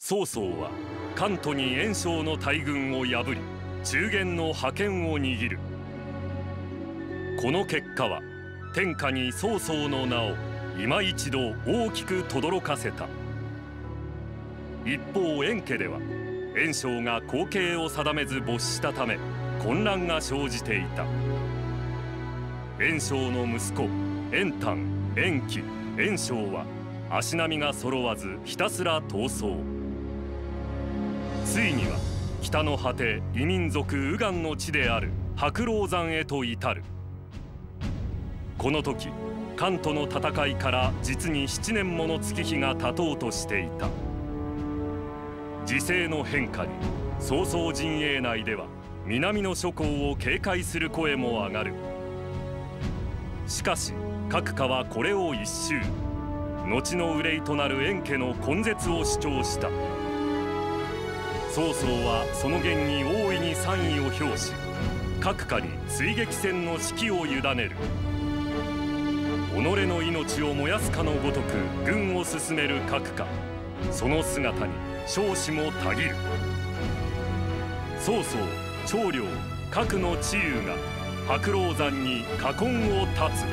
曹操は関東に袁紹の大軍を破り中原の覇権を握る。この結果は天下に曹操の名を今一度大きく轟かせた。一方袁家では袁紹が後継を定めず没したため混乱が生じていた。袁紹の息子袁譚、袁紀、袁紹は足並みが揃わずひたすら逃走。ついには北の果て異民族右岸の地である白狼山へと至る。この時関東の戦いから実に7年もの月日が経とうとしていた。時勢の変化に曹操陣営内では南の諸侯を警戒する声も上がる。しかし各家はこれを一蹴、後の憂いとなる袁家の根絶を主張した。曹操はその言に大いに賛意を表し、各家に追撃戦の指揮を委ねる。己の命を燃やすかのごとく軍を進める各家、その姿に少子もたぎる。曹操、張遼、各の知勇が白狼山に禍根を断つ。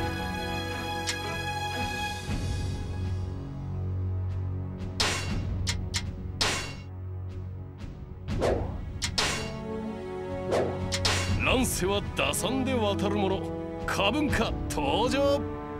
乱世は打算で渡る者、過分か登場。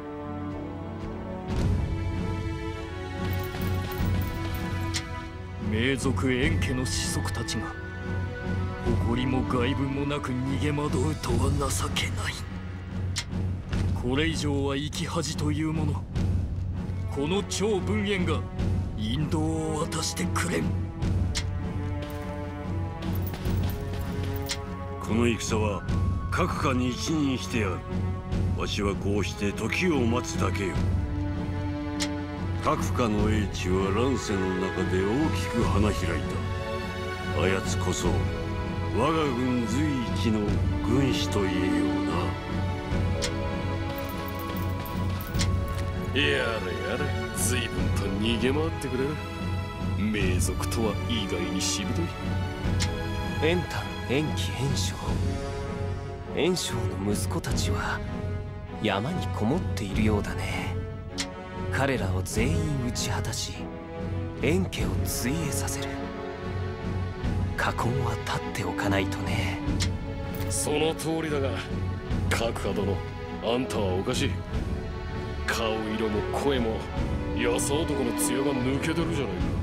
名族袁家の子息たちが誇りも外聞もなく逃げ惑うとは情けない。これ以上は生き恥というもの、この超文燕が引導を渡してくれん。 この戦は各家に一任してやる。わしはこうして時を待つだけよ。各家の英知は乱世の中で大きく花開いた。あやつこそ我が軍随一の軍師と言えような。 やれやれ、随分と逃げ回ってくれる。名族とは意外にしぶとい。 袁譚、袁紀、袁紹、袁紹の息子たちは山にこもっているようだね。彼らを全員討ち果たし袁家を追永させる。禍根は断っておかないとね。 その通りだが、各家殿、あんたはおかしい。顔色も声もよそ男の艶が抜けてるじ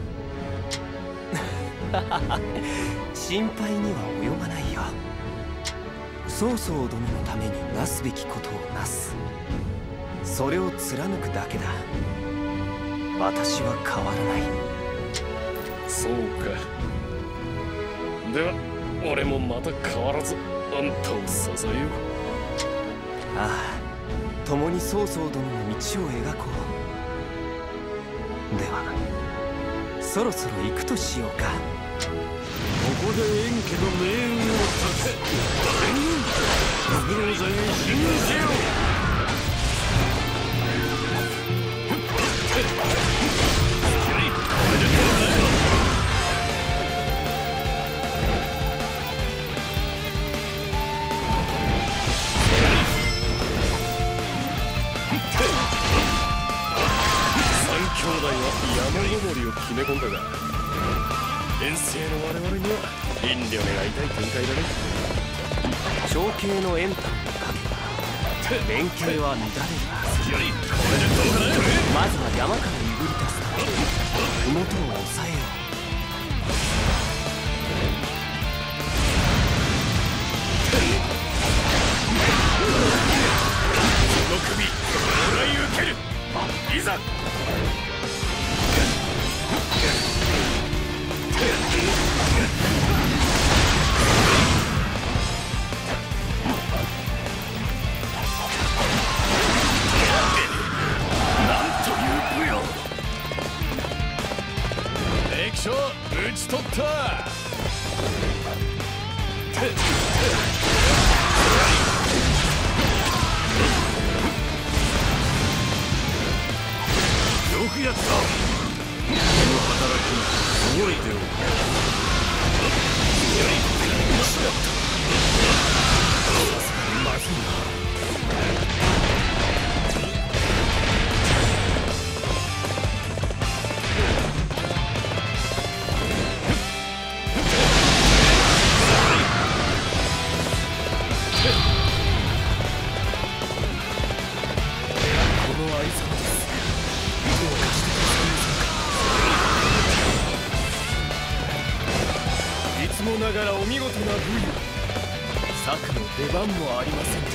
ゃないか。 心配には及ばないよ。曹操殿のためになすべきことをなす、それを貫くだけだ。私は変わらない。 そうか。では俺もまた変わらずあんたを支えよう。 ああ、共に曹操殿の道を描こう。ではそろそろ行くとしようか。 ここで袁家の命運を立て、全軍白狼山へ進軍せよ。 兄弟は山登りを決め込んだが、遠征の我々には遠慮願いたい展開だね。 長兄の袁譚と影は連携は乱れるはず。まずは山からいぶり出すため麓を抑えよう。 その首もらい受ける。いざ。なんという武よ。敵将討ち取った。 よくやった。この働き覚えて武勇、策の出番もありません。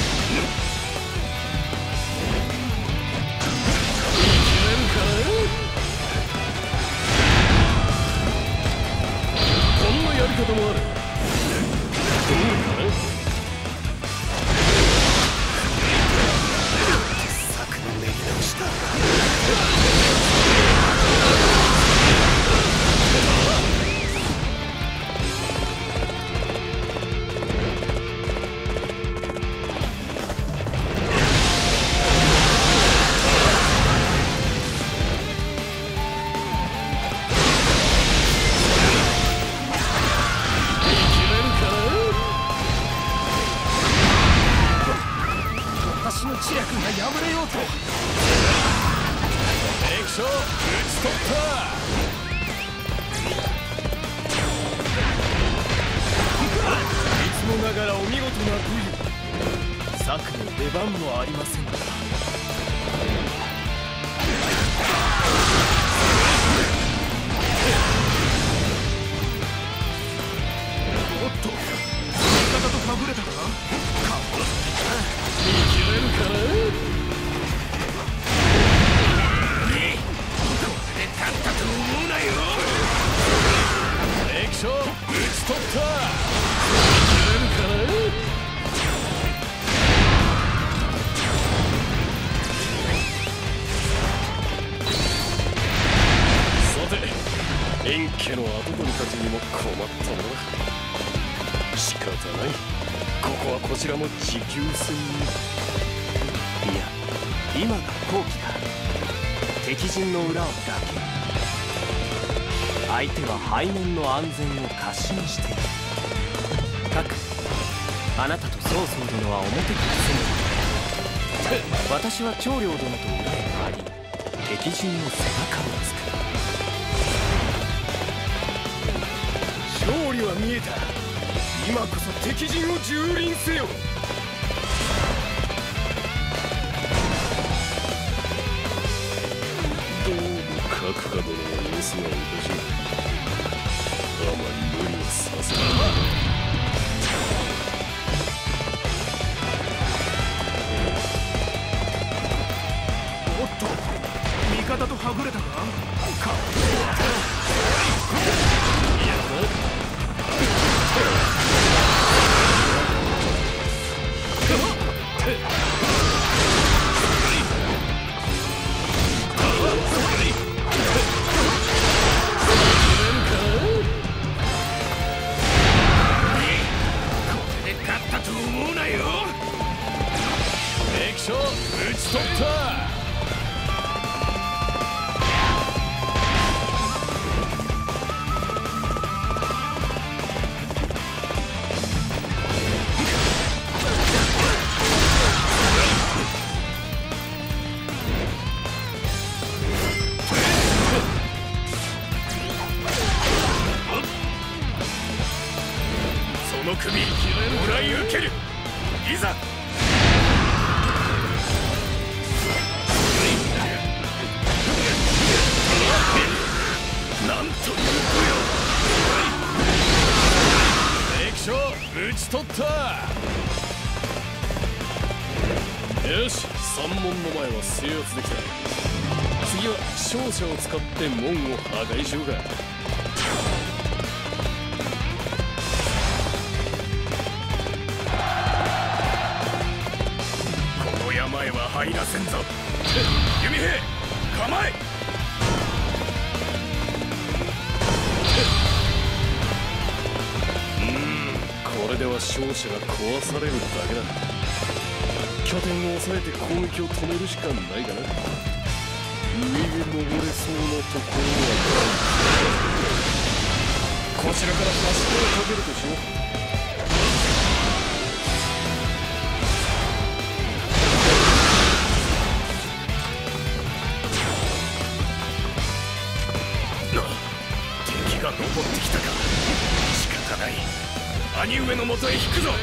こんなやり方もある。 策の練り直しだ。私の知略が破れようと。 敵将討ち取った。 いつもながらお見事な武勇、策の出番もありませんが。おっと、味方とかぶれたか。 見切れるかな。 勝ったと思うなよ。 敵将討ち取った。見切れるかな。さて、円家の跡取りたちにも困ったものだ。仕方ない。ここはこちらも持久戦に。 いや、今が好機だ。敵陣の裏をだけ。相手は背面の安全を過信している。各あなたと曹操殿は表から攻める。私は長領殿と裏へ回り、敵陣の背中をつく。 勝利は見えた。今こそ敵陣を蹂躙せよ。 どうも各家殿の様子がおかしい。あまり無理はさせない。 おっと、味方とはぐれたか。 敵将討ち取った。 その首もらい受ける。いざ。なんという敵将討ち取った。よし、三門の前は制圧できた。次は勝者を使って門を破壊しようか。 この山へは入らせんぞ。弓兵構え。 これでは勝者が壊されるだけだ。拠点を抑えて攻撃を止めるしかないかな。上へ登れそうなところはない。こちらから端っこをかけるとしよう。 敵が登ってきたか。仕方ない。兄上のもとへ引くぞ。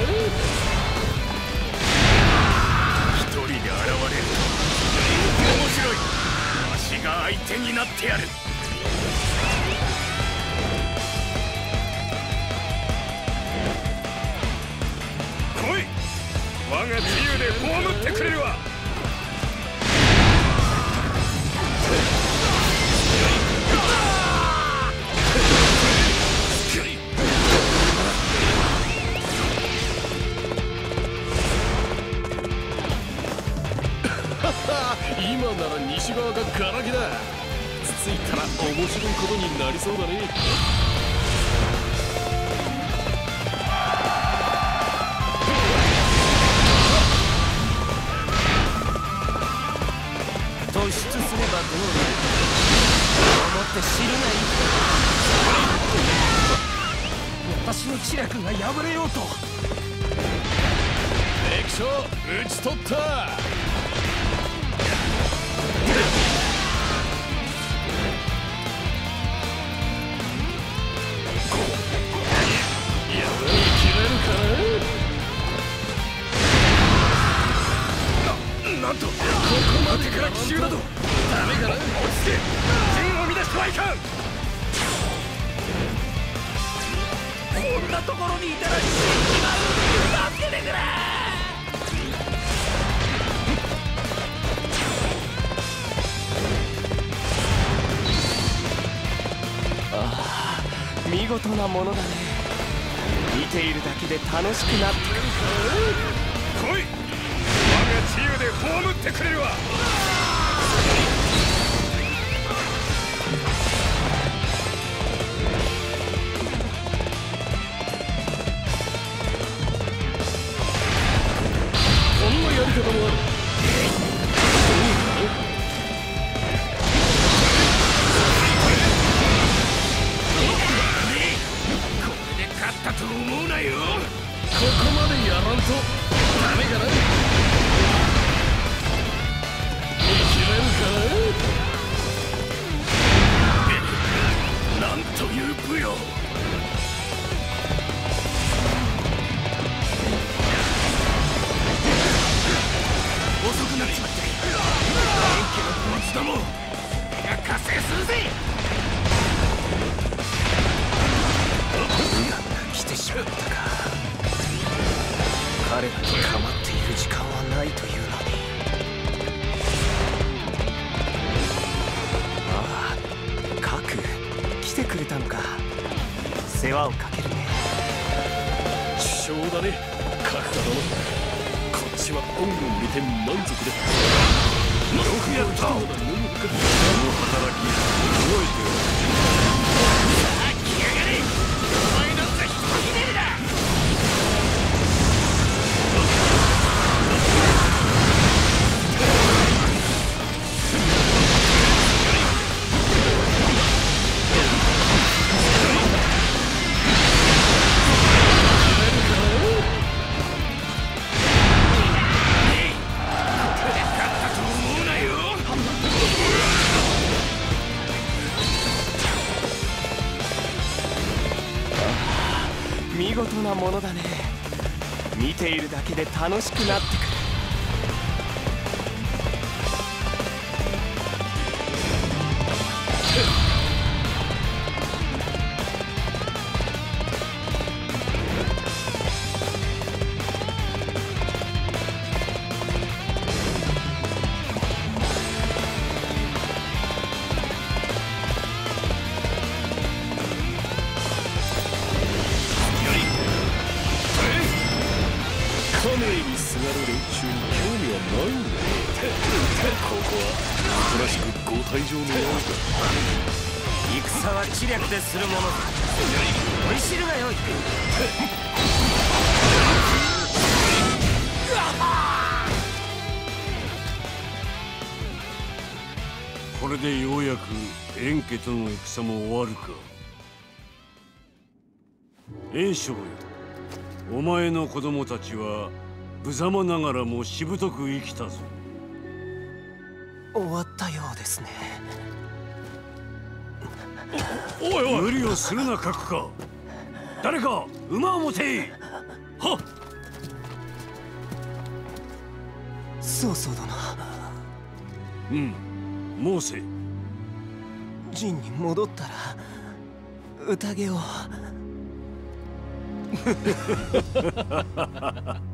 一人で現れると面白い。わしが相手になってやる。 ってくれるわ。 今なら西側がガラケだ。つついたら面白いことになりそうだね。 突出すればどうなる思って知るがいい。私の知略が破れようと。 敵将討ち取った。 なんとここまでから奇襲などダメかな。落ち着け。陣を乱してはいかん。こんなところにいたら死んじまう。助けてくれ。 ああ、見事なものだね。見ているだけで楽しくなってくる。 来い。我が治癒で葬ってくれるわ。 こんなやり方もある。 これで勝ったと思うなよ。 ここまでやらんとダメかな。生きれるかな。 なんという武勇。遅くなっちまって。元気のこいつどもが加勢するぜ。 来てしまったか。彼らに構っている時間はないというのに。ああ、核来てくれたのか。世話をかけるね。 首相だね、角田殿。こっちは恩を見て満足だ。 よくやった。この働き覚えてる。来やがれ。お前なんざひとひねりだ。 見事なものだね。見ているだけで楽しくなってくる。 カメにすがる連中に興味はないんだよ。ここはおとなしくご退場のようだ。 戦は知略でするものだ。追い知るがよい。 これでようやく円家との戦も終わるか。袁紹よ、お前の子供たちは無様ながらもしぶとく生きたぞ。 終わったようですね。 おいおい、無理をするな角か。誰か馬を持て。はっ。 曹操殿。 うん、申せ。 陣に戻ったら宴を。